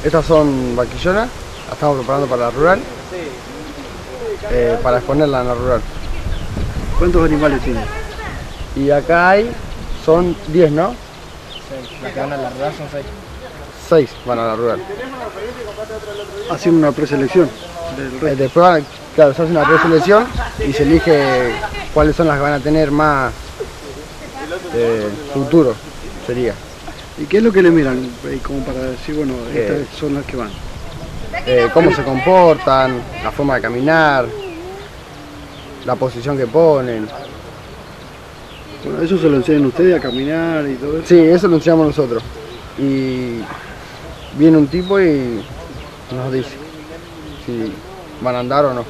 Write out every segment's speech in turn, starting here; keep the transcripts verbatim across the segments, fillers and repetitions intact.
Estas son vaquillonas, las estamos preparando para la rural, eh, para exponerla en la rural. ¿Cuántos animales tiene? Y acá hay, son diez, ¿no? seis. Las que van a la rural son seis. seis van a la rural. Hacen una preselección del Eh, resto. después, van- claro, se hace una preselección y se elige cuáles son las que van a tener más eh, futuro, sería. ¿Y qué es lo que le miran? Eh, Como para decir, bueno, Eh. estas son las que van. Eh, cómo se comportan, la forma de caminar, la posición que ponen. Bueno, eso se lo enseñan ustedes a caminar y todo eso. Sí, eso lo enseñamos nosotros. Y viene un tipo y nos dice si van a andar o no.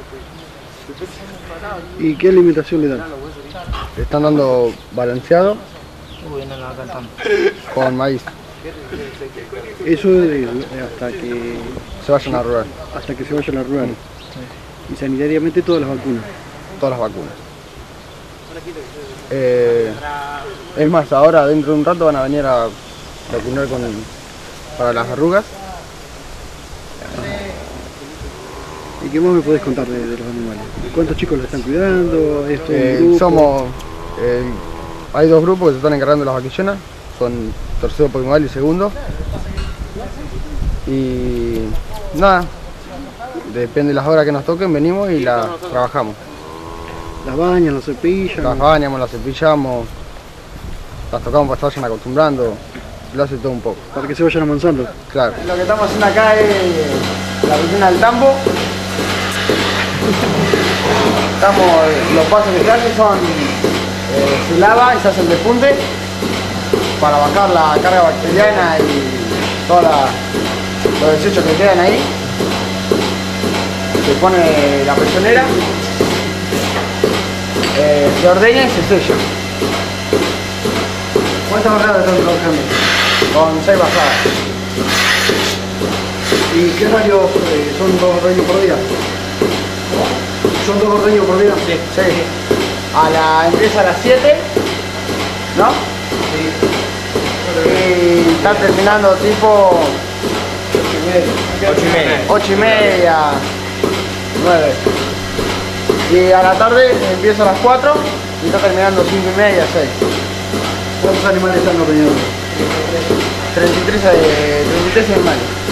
¿Y qué alimentación le dan? Le están dando balanceado Uy, no, no, acá estamos. con maíz. Eso es hasta que Se vayan a rural, hasta que se vaya a la rural. Y sanitariamente todas las vacunas. todas las vacunas. Eh, es más, ahora dentro de un rato van a venir a vacunar con, para las arrugas. ¿Y qué más me podés contar de, de los animales? ¿Cuántos chicos los están cuidando? ¿Esto es Eh, un grupo? somos, eh, hay dos grupos que se están encargando de las vaquillonas, son tercero Poquimal y segundo. Y nada, depende de las horas que nos toquen, venimos y las trabajamos. Las bañan, las cepillan. Las bañamos, las cepillamos, las tocamos para que se vayan acostumbrando, lo hace todo un poco. Para que se vayan amansando. Claro. Lo que estamos haciendo acá es la rutina del tambo. Estamos, los pasos que se hacen son, eh, se lava y se hace el despunte para bajar la carga bacteriana y todos los desechos que quedan ahí. Se pone la presionera, eh, se ordeña y se sella. ¿Cuántas bajadas están trabajando? Con seis bajadas. ¿Y qué horario eh, son dos ordeños por día? ¿Son dos ordeños por día? Sí, sí. A la, empieza a las siete, ¿no? Sí. Y está terminando tipo ocho y media. ocho y media, nueve. Y a la tarde empieza a las cuatro y está terminando cinco y media, seis. ¿Cuántos animales están ordeñando? treinta y tres, eh, treinta y tres animales.